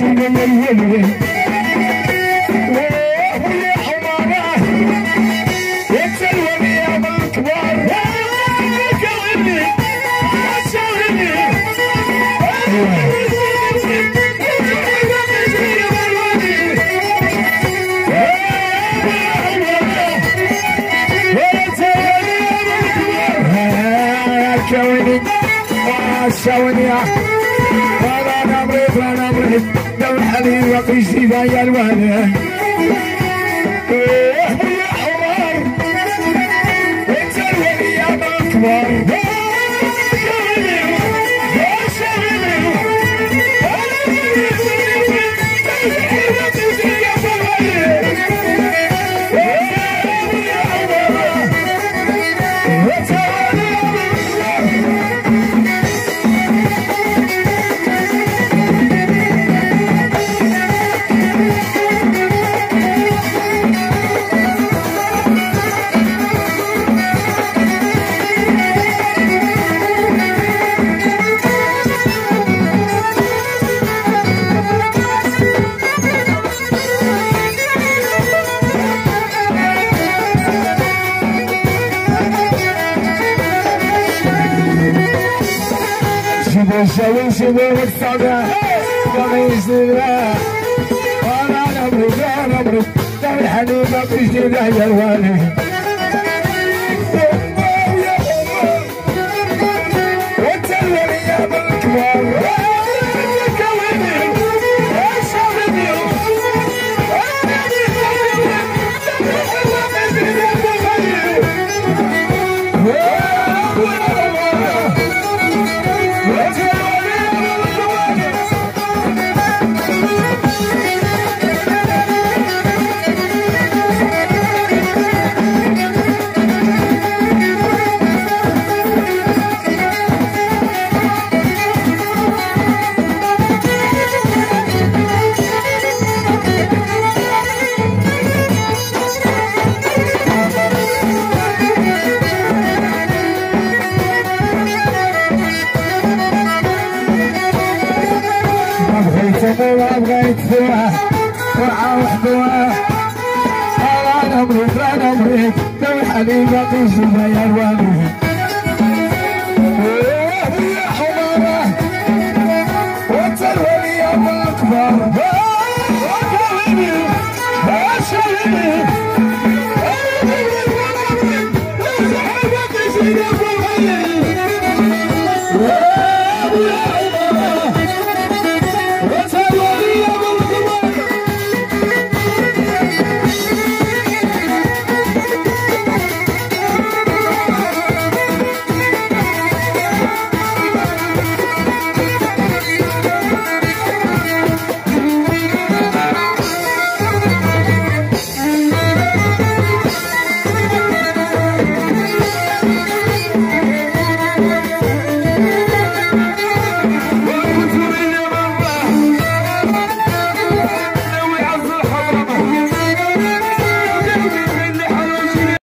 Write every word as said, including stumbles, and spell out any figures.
الشاونية وانا نبريد وانا نبريد دو الحليب وقي جديدة يا الوالد يا حمار انت الولي يا مكبر شوي شوي والصدى قميص ذا وانا نبرد انا نبرد دم الحليب في جديدة يا الوالد يا امه وانت الولي يا بالكبار ما بغيت سواه وعاود واه انا نبرد انا نبرد دم الحليب في جديدة يا الوالد يا حمارة وانت الولي يا الكبار